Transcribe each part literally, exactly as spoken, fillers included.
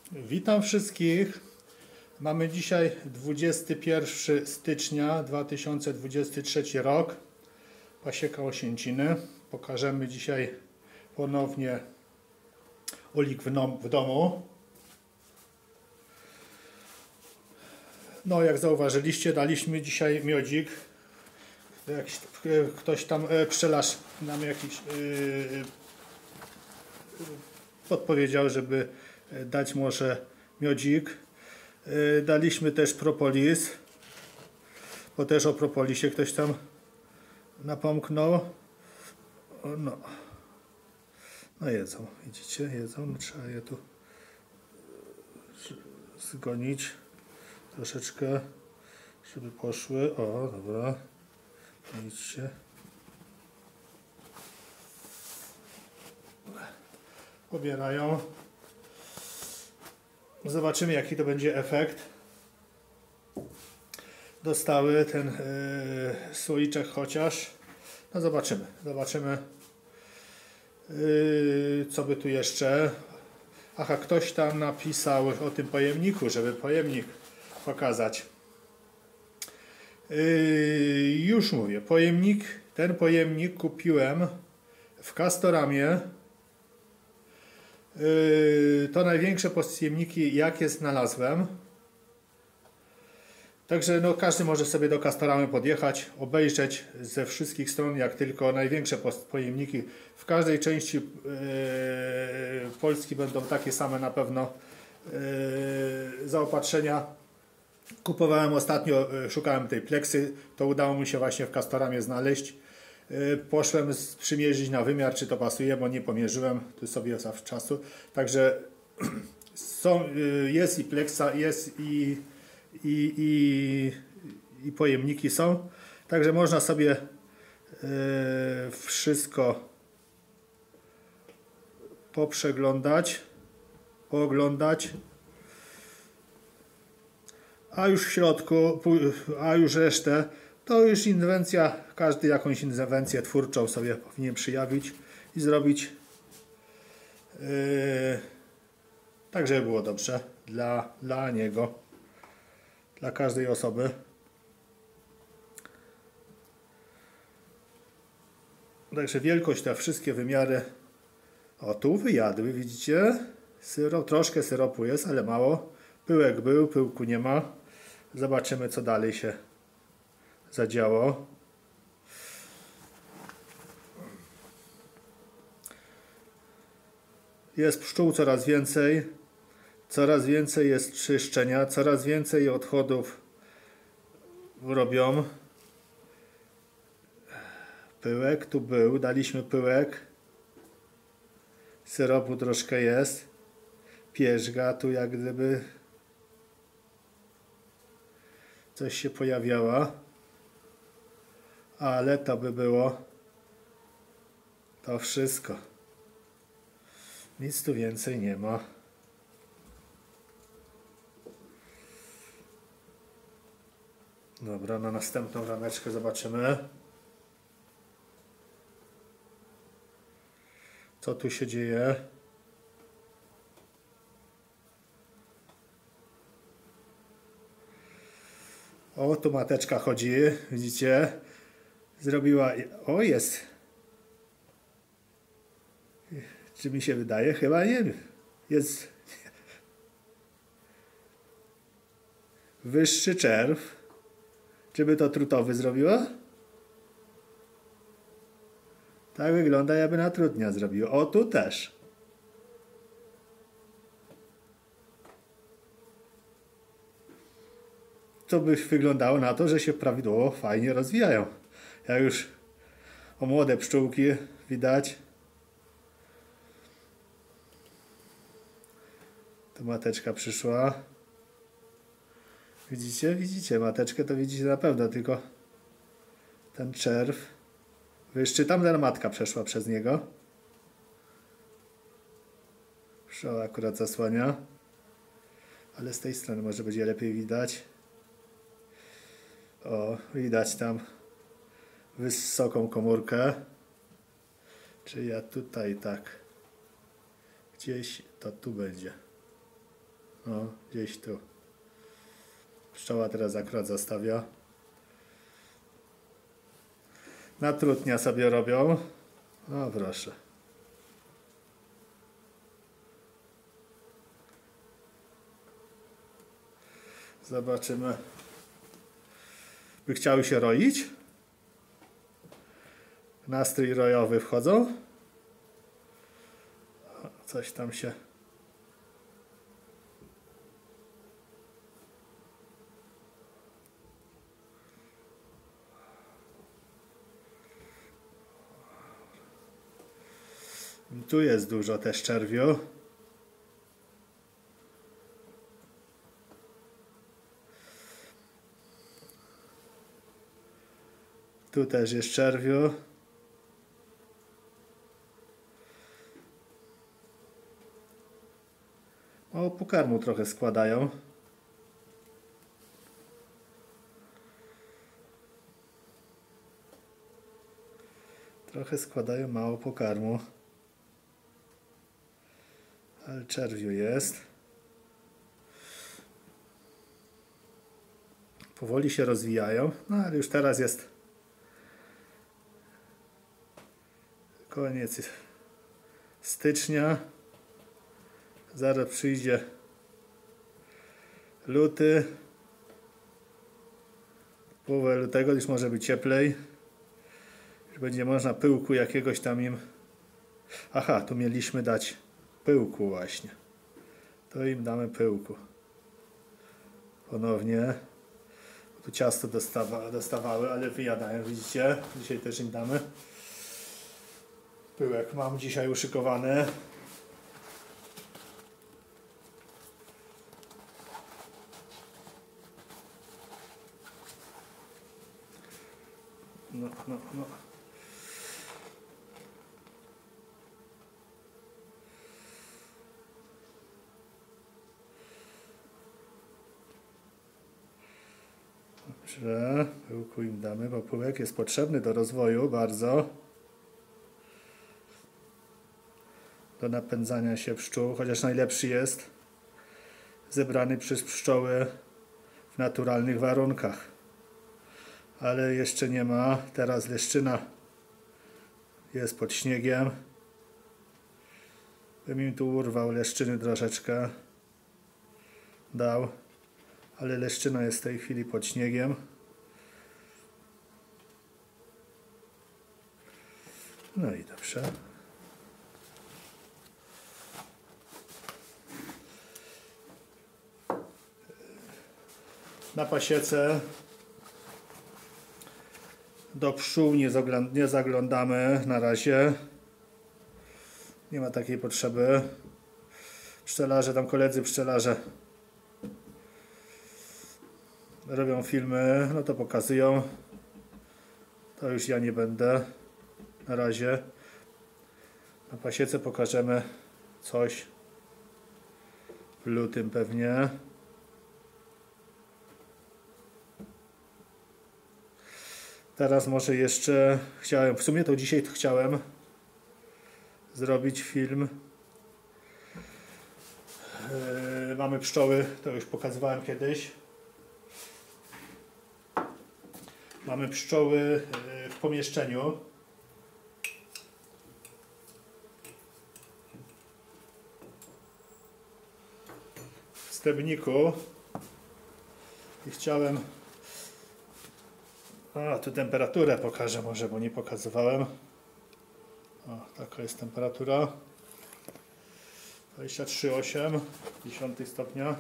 Witam wszystkich. Mamy dzisiaj dwudziestego pierwszego stycznia dwa tysiące dwudziesty trzeci rok. Pasieka osięciny. Pokażemy dzisiaj ponownie ulik w, no, w domu. No, jak zauważyliście, daliśmy dzisiaj miodzik. Jakiś, ktoś tam pszczelarz nam jakiś yy, podpowiedział, żeby dać może miodzik. Yy, daliśmy też propolis, bo też o propolisie ktoś tam napomknął. O, no. no jedzą, widzicie, jedzą, no, trzeba je tu zgonić troszeczkę, żeby poszły. O, dobra, widzicie. Pobierają. Zobaczymy, jaki to będzie efekt. Dostały ten yy, słoiczek chociaż. No zobaczymy. Zobaczymy, yy, co by tu jeszcze. Aha, ktoś tam napisał o tym pojemniku, żeby pojemnik pokazać. Yy, już mówię, pojemnik, ten pojemnik kupiłem w Castoramie. Yy, to największe pojemniki, jakie znalazłem. Także no, każdy może sobie do Castoramy podjechać, obejrzeć ze wszystkich stron, jak tylko największe pojemniki. W każdej części yy, Polski będą takie same na pewno yy, zaopatrzenia. Kupowałem ostatnio, yy, szukałem tej pleksy, to udało mi się właśnie w Castoramie znaleźć. Poszłem przymierzyć na wymiar, czy to pasuje, bo nie pomierzyłem, tu sobie zawczasu. Także są, jest i pleksa, jest i, i, i, i pojemniki są. Także można sobie wszystko poprzeglądać, pooglądać. A już w środku, a już resztę, to już inwencja, każdy jakąś inwencję twórczą sobie powinien przyjawić i zrobić, yy, tak, żeby było dobrze dla, dla niego, dla każdej osoby. Także wielkość, te wszystkie wymiary, o tu wyjadły, widzicie, syrop, troszkę syropu jest, ale mało, pyłek był, pyłku nie ma. Zobaczymy, co dalej się zadziało. Jest pszczół coraz więcej, coraz więcej jest czyszczenia, coraz więcej odchodów robią. Pyłek tu był, daliśmy pyłek, syropu troszkę jest, pierzga tu jak gdyby coś się pojawiała. Ale to by było to wszystko. Nic tu więcej nie ma. Dobra, na następną rameczkę zobaczymy, co tu się dzieje. O, tu mateczka chodzi, widzicie? Zrobiła, o jest, czy mi się wydaje? Chyba nie, jest wyższy czerw. Czy by to trutowy zrobiła? Tak wygląda, jakby na trutnia zrobiło. O, tu też. To by wyglądało na to, że się prawidłowo fajnie rozwijają. Jak już o młode pszczółki widać. Tu mateczka przyszła. Widzicie? Widzicie mateczkę, to widzicie na pewno, tylko ten czerw wyższy. Tamta matka przeszła przez niego. Pszczoła akurat zasłania. Ale z tej strony może będzie lepiej widać. O, widać tam wysoką komórkę. Czy ja tutaj tak gdzieś to tu będzie. O, gdzieś tu. Pszczoła teraz akurat zostawia. Na trutnia sobie robią. O, proszę. Zobaczymy. By chciały się roić? Nastrój rojowy wchodzą. Coś tam się... Tu jest dużo też czerwiu. Tu też jest czerwiu. O, pokarmu trochę składają. Trochę składają mało pokarmu. Ale czerwiu jest. Powoli się rozwijają. No ale już teraz jest koniec stycznia. Zaraz przyjdzie luty. Połowę lutego już może być cieplej. Już będzie można pyłku jakiegoś tam im... Aha, tu mieliśmy dać pyłku właśnie. To im damy pyłku. Ponownie. Tu ciasto dostawa, dostawały, ale wyjadają, widzicie? Dzisiaj też im damy. Pyłek mam dzisiaj uszykowany. No, no, no. Dobrze, pyłku im damy, bo pyłek jest potrzebny do rozwoju bardzo. Do napędzania się pszczół, chociaż najlepszy jest zebrany przez pszczoły w naturalnych warunkach. Ale jeszcze nie ma. Teraz leszczyna jest pod śniegiem. Bym im tu urwał leszczyny troszeczkę. Dał. Ale leszczyna jest w tej chwili pod śniegiem. No i dobrze. Na pasiece do pszczół nie, nie zaglądamy na razie. Nie ma takiej potrzeby. Pszczelarze, tam koledzy pszczelarze robią filmy, no to pokazują. To już ja nie będę na razie. Na pasiece pokażemy coś w lutym pewnie. Teraz może jeszcze chciałem, w sumie to dzisiaj chciałem zrobić film. Yy, mamy pszczoły, to już pokazywałem kiedyś. Mamy pszczoły w pomieszczeniu. W stebniku. I chciałem... A, tu temperaturę pokażę może, bo nie pokazywałem. O, taka jest temperatura. dwadzieścia trzy przecinek osiem stopnia.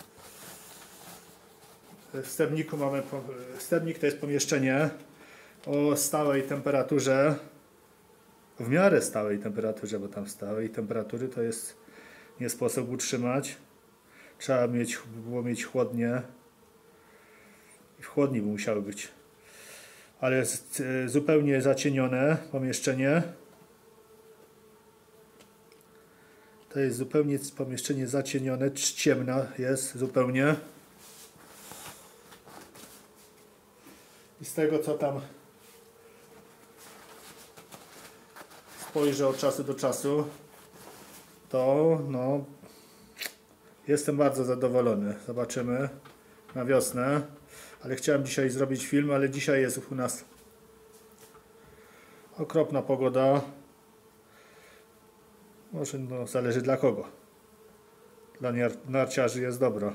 W stebniku mamy, stebnik to jest pomieszczenie o stałej temperaturze, w miarę stałej temperaturze, bo tam stałej temperatury to jest nie sposób utrzymać. Trzeba mieć, było mieć chłodnie i w chłodni by musiały być. Ale jest zupełnie zacienione pomieszczenie. To jest zupełnie pomieszczenie zacienione, ciemna jest zupełnie. I z tego co tam spojrzę od czasu do czasu, to no Jestem bardzo zadowolony. Zobaczymy na wiosnę. Ale chciałem dzisiaj zrobić film, ale dzisiaj jest u nas okropna pogoda. Może no, zależy dla kogo. Dla narciarzy jest dobro.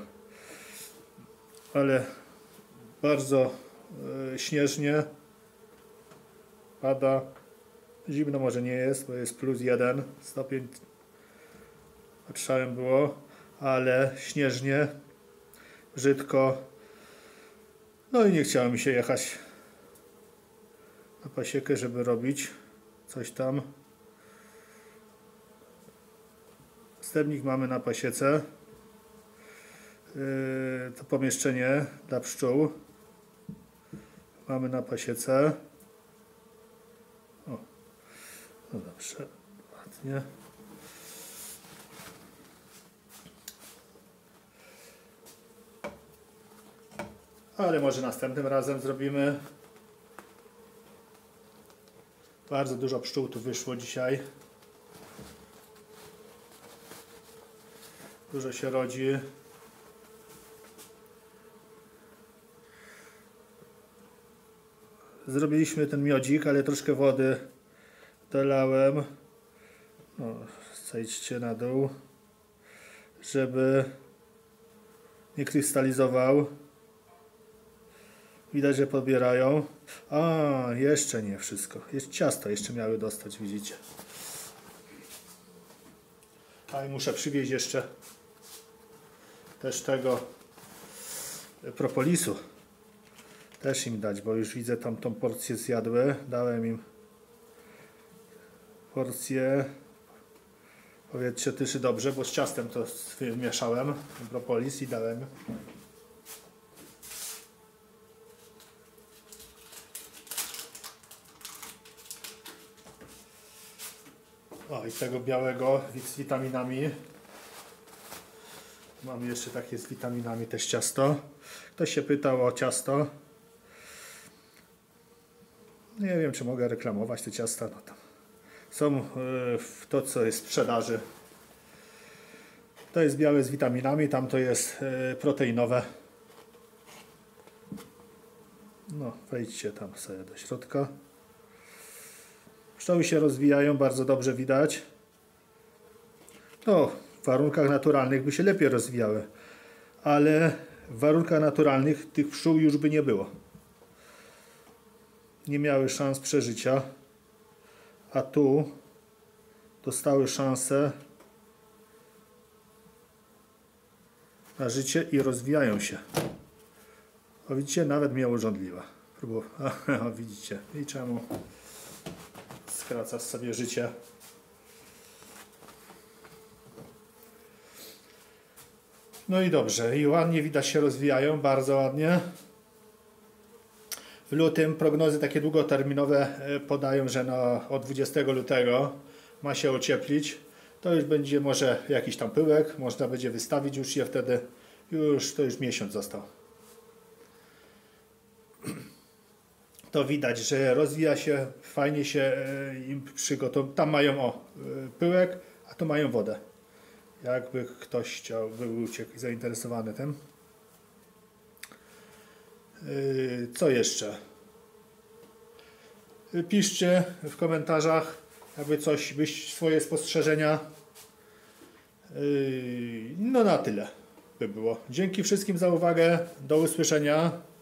Ale bardzo y, śnieżnie. Pada. Zimno może nie jest, bo jest plus jeden stopień. Patrzałem było, ale śnieżnie, brzydko. No i nie chciało mi się jechać na pasiekę, żeby robić coś tam. Stebnik mamy na pasiece. Yy, to pomieszczenie dla pszczół mamy na pasiece. O, no dobrze, ładnie. Ale może następnym razem zrobimy. Bardzo dużo pszczół tu wyszło dzisiaj. Dużo się rodzi. Zrobiliśmy ten miodzik, ale troszkę wody dolałem. No, zejdźcie na dół, żeby nie krystalizował. Widać, że podbierają. A, jeszcze nie wszystko. Jest ciasto, jeszcze miały dostać, widzicie. A i muszę przywieźć jeszcze też tego propolisu. Też im dać, bo już widzę tam tą porcję zjadły. Dałem im porcję. Powiedzcie też dobrze, bo z ciastem to wymieszałem propolis i dałem. O, i tego białego z witaminami. Mamy jeszcze takie z witaminami też ciasto. Ktoś się pytał o ciasto. Nie wiem, czy mogę reklamować te ciasta. No tam są w to, co jest w sprzedaży. To jest białe z witaminami, tam to jest proteinowe. No, wejdźcie tam sobie do środka. Pszczoły się rozwijają, bardzo dobrze widać. No, w warunkach naturalnych by się lepiej rozwijały, ale w warunkach naturalnych tych pszczół już by nie było. Nie miały szans przeżycia, a tu dostały szansę na życie i rozwijają się. O, widzicie, nawet mnie urządliwa. O, widzicie, i czemu skraca sobie życie. No i dobrze, i ładnie widać się rozwijają, bardzo ładnie. W lutym prognozy takie długoterminowe podają, że no, od dwudziestego lutego ma się ocieplić. To już będzie może jakiś tam pyłek, można będzie wystawić już je wtedy, już to już miesiąc został. To widać, że rozwija się, fajnie się im przygotowuje. Tam mają o pyłek, a tu mają wodę. Jakby ktoś chciał, był uciekł, zainteresowany tym. Co jeszcze? Piszcie w komentarzach, jakby coś, byś swoje spostrzeżenia. No na tyle by było. Dzięki wszystkim za uwagę. Do usłyszenia.